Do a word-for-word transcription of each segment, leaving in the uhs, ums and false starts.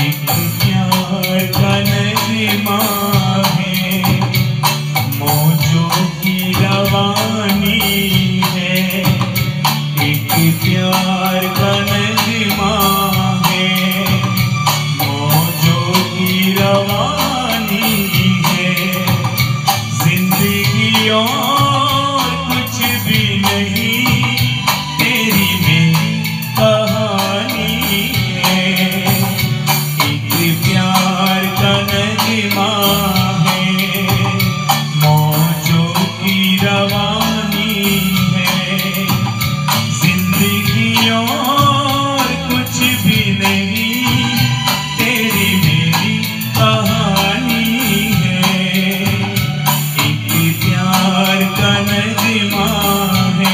एक प्यार का नगमा है, मौजों की रवानी है। एक प्यार का नगमा है, मौजों की रवानी है। जिंदगी और कुछ भी नहीं, तेरी मेरी कहानी है। एक प्यार का नगमा है, मौजों की रवानी है। जिंदगी और कुछ भी नहीं, तेरी मेरी कहानी है। एक प्यार का नगमा है।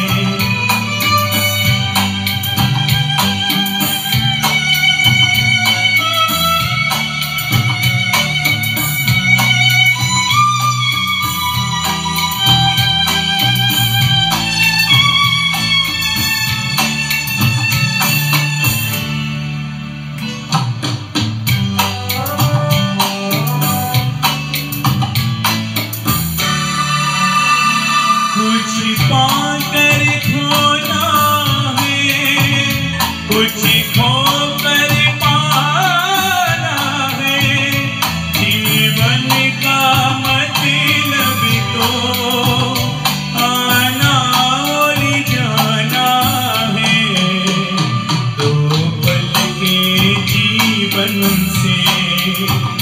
कुछ पाकर खोना है, कुछ खोकर पाना है। जीवन का मतलब तो आना और जाना है। दो पल के जीवन से